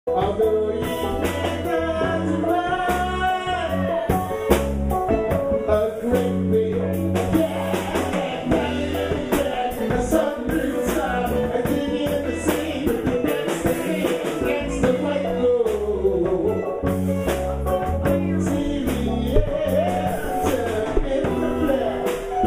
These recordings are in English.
Although you may not ride a great big cat, a sunroof top, a dig in the sea, against the white glow. See the answer in the black.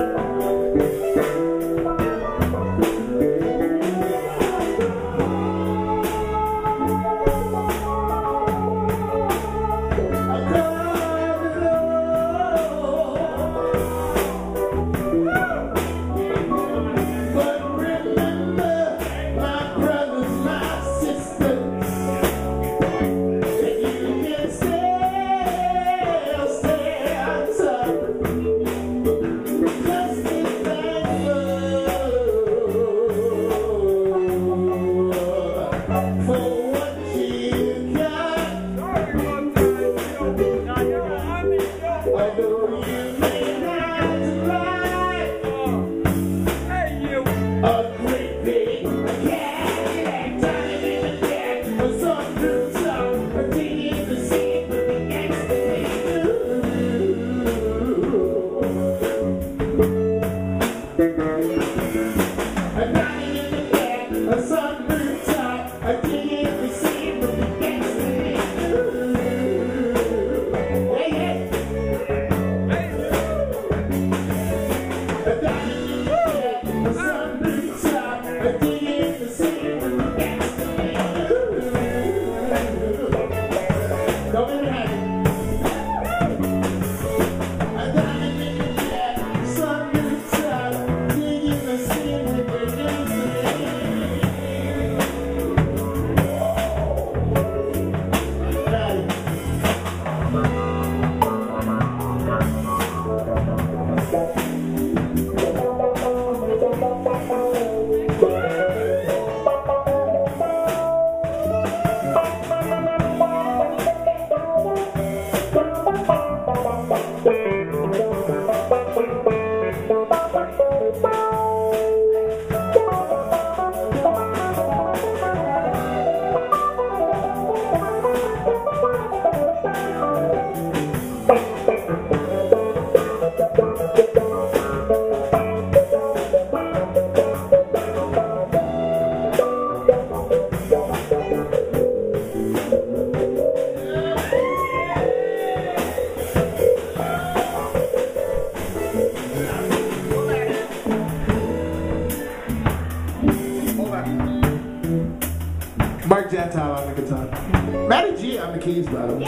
Gentile on the guitar. Matty G on the keys, by the way.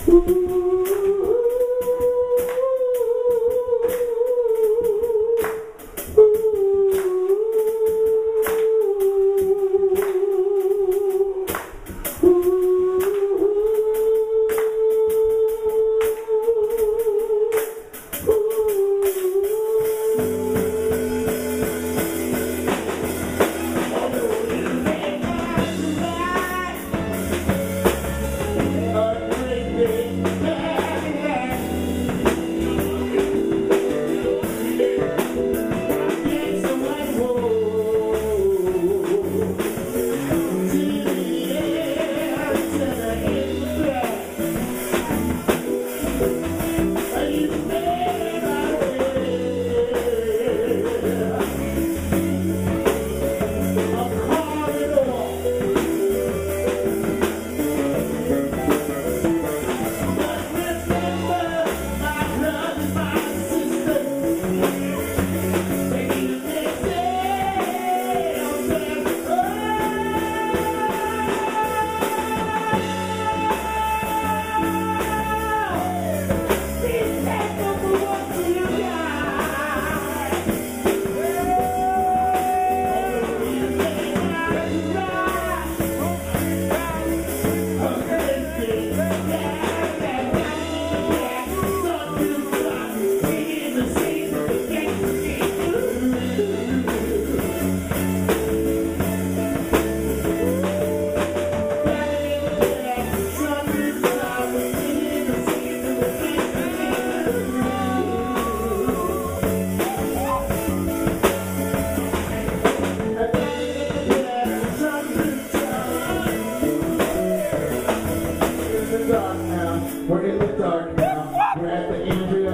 We're in the dark now. We're at the Andrea.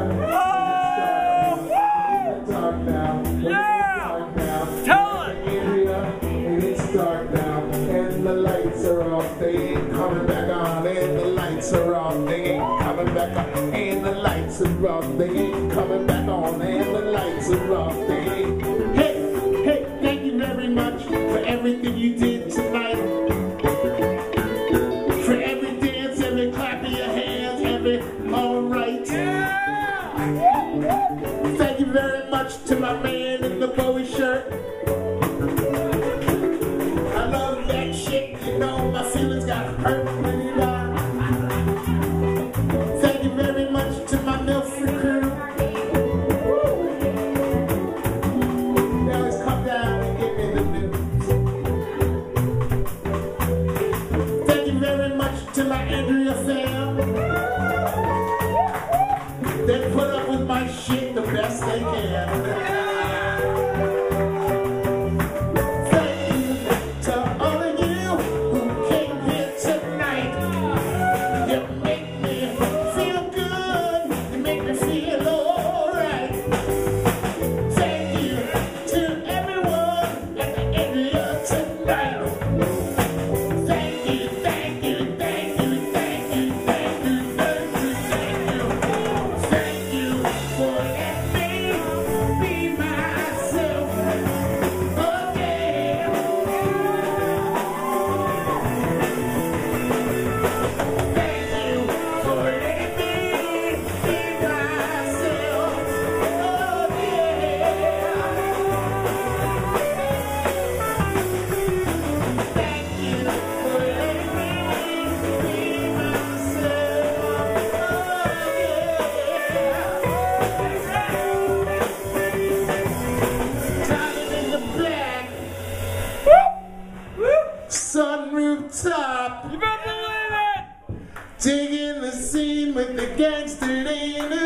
It's dark now. We're in the dark now. Tell it. Andrea, and it's dark now. And the lights are off. They ain't coming back on. And the lights are off. They ain't coming back on. And the lights are off. They ain't coming back on. And the lights are off. They ain't. Hey, thank you very much for everything you did tonight. For every dance, every clap of your hands, every alright. Thank you very much to my man in the Bowie shirt. I love that shit, you know, my feelings got hurt when you died. Thank you very much to my Milford crew. They always come down and give me the news. Thank you very much to my Andrea fam. They put up with my shit the best they can. Sunroof top, You better believe it! digging the scene with the gangster lean.